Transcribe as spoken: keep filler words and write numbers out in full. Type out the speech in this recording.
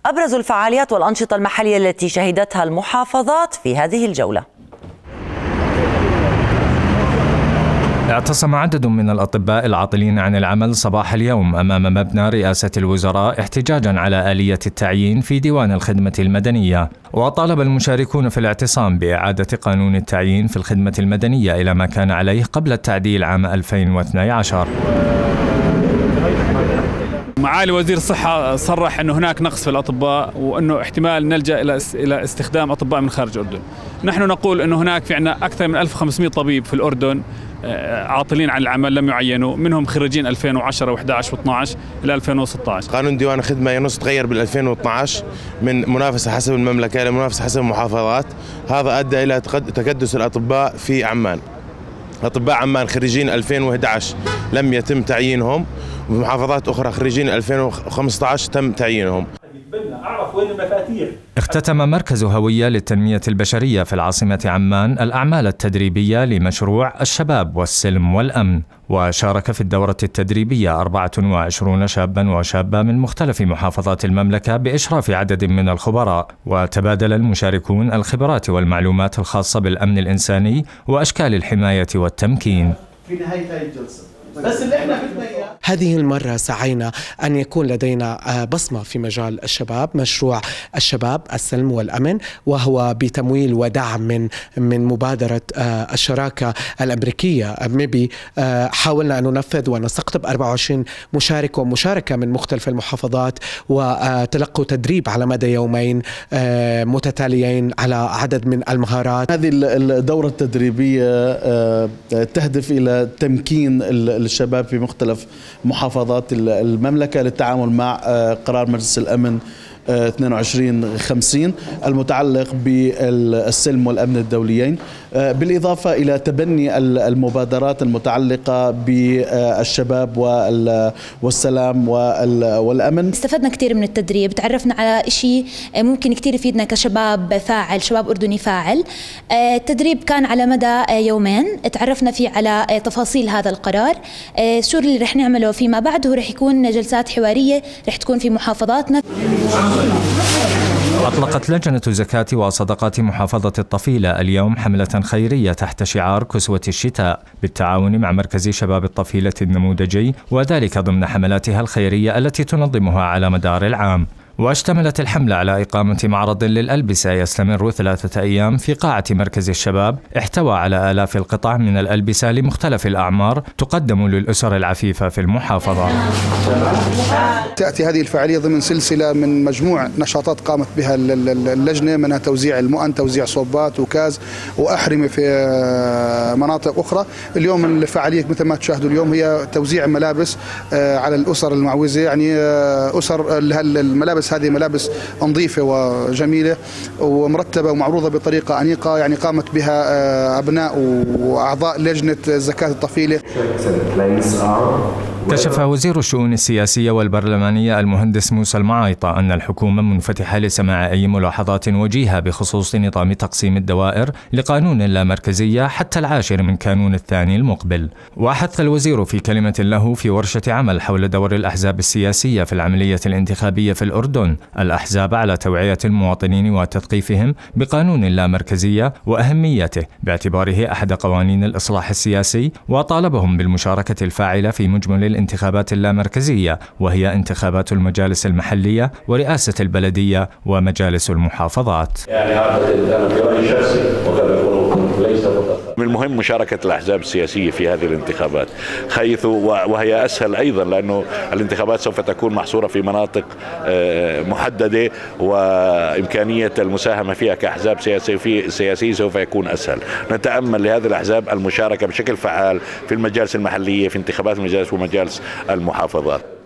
أبرز الفعاليات والأنشطة المحلية التي شهدتها المحافظات في هذه الجولة. اعتصم عدد من الأطباء العاطلين عن العمل صباح اليوم أمام مبنى رئاسة الوزراء احتجاجا على آلية التعيين في ديوان الخدمة المدنية. وطالب المشاركون في الاعتصام بإعادة قانون التعيين في الخدمة المدنية إلى ما كان عليه قبل التعديل عام ألفين واثني عشر. معالي وزير الصحة صرح أنه هناك نقص في الأطباء وأنه احتمال نلجأ إلى إلى استخدام أطباء من خارج الأردن. نحن نقول أنه هناك في عندنا أكثر من ألف وخمسمئة طبيب في الأردن عاطلين عن العمل لم يعينوا، منهم خريجين ألفين وعشرة وإحدى عشر واثني عشر إلى ألفين وستة عشر. قانون ديوان الخدمة ينص تغير بال ألفين واثني عشر من منافسة حسب المملكة إلى منافسة حسب المحافظات. هذا أدى إلى تكدس الأطباء في عمان. أطباء عمان خريجين ألفين وإحدى عشر لم يتم تعيينهم، وفي محافظات أخرى خريجين ألفين وخمسة عشر تم تعيينهم. اختتم مركز هوية للتنمية البشرية في العاصمة عمان الأعمال التدريبية لمشروع الشباب والسلم والأمن، وشارك في الدورة التدريبية أربعة وعشرين شابا وشابة من مختلف محافظات المملكة بإشراف عدد من الخبراء، وتبادل المشاركون الخبرات والمعلومات الخاصة بالأمن الإنساني وأشكال الحماية والتمكين. في نهاية هذه الجلسة بس اللي احنا بدنا اياه هذه المرة سعينا أن يكون لدينا بصمة في مجال الشباب، مشروع الشباب السلم والأمن، وهو بتمويل ودعم من من مبادرة الشراكة الأمريكية ميبي. حاولنا أن ننفذ ونستقطب أربعة وعشرين مشارك ومشاركة من مختلف المحافظات، وتلقوا تدريب على مدى يومين متتاليين على عدد من المهارات. هذه الدورة التدريبية تهدف إلى تمكين الشباب في مختلف محافظات المملكة للتعامل مع قرار مجلس الأمن اثنين وعشرين خمسين المتعلق بالسلم والأمن الدوليين، بالإضافة إلى تبني المبادرات المتعلقة بالشباب والسلام والأمن. استفدنا كثير من التدريب، تعرفنا على شيء ممكن كثير يفيدنا كشباب فاعل، شباب أردني فاعل. التدريب كان على مدى يومين، تعرفنا فيه على تفاصيل هذا القرار، شو اللي رح نعمله فيما بعد. هو رح يكون جلسات حوارية رح تكون في محافظاتنا. أطلقت لجنة زكاة وصدقات محافظة الطفيلة اليوم حملة خيرية تحت شعار كسوة الشتاء بالتعاون مع مركز شباب الطفيلة النموذجي، وذلك ضمن حملاتها الخيرية التي تنظمها على مدار العام. واشتملت الحملة على إقامة معرض للألبسة يستمر ثلاثة أيام في قاعة مركز الشباب، احتوى على آلاف القطع من الألبسة لمختلف الأعمار تقدم للأسر العفيفة في المحافظة. تأتي هذه الفعالية ضمن سلسلة من مجموع نشاطات قامت بها اللجنة، منها توزيع المؤن، توزيع صوبات وكاز وأحرمة في مناطق أخرى. اليوم الفعالية مثل ما تشاهدوا اليوم هي توزيع ملابس على الأسر المعوزة، يعني أسر الملابس هذه ملابس نظيفة وجميلة ومرتبة ومعروضة بطريقة أنيقة، يعني قامت بها أبناء وأعضاء لجنة زكاة الطفيلة. كشف وزير الشؤون السياسية والبرلمانية المهندس موسى المعايطة أن الحكومة منفتحة لسماع أي ملاحظات وجيهة بخصوص نظام تقسيم الدوائر لقانون اللامركزية حتى العاشر من كانون الثاني المقبل. وحث الوزير في كلمة له في ورشة عمل حول دور الأحزاب السياسية في العملية الانتخابية في الأردن الأحزاب على توعية المواطنين وتثقيفهم بقانون اللامركزية وأهميته باعتباره أحد قوانين الإصلاح السياسي، وطالبهم بالمشاركة الفاعلة في مجمل الانتخابات اللامركزية، وهي انتخابات المجالس المحلية ورئاسة البلدية ومجالس المحافظات. يعني أنا في رأيي شخصي وقد يكون ليس من المهم مشاركة الأحزاب السياسية في هذه الانتخابات، حيث وهي أسهل أيضا لأنه الانتخابات سوف تكون محصورة في مناطق محددة، وإمكانية المساهمة فيها كأحزاب سياسية سياسية سوف يكون أسهل. نتأمل لهذه الأحزاب المشاركة بشكل فعال في المجالس المحلية، في انتخابات المجالس ومجالس المحافظات.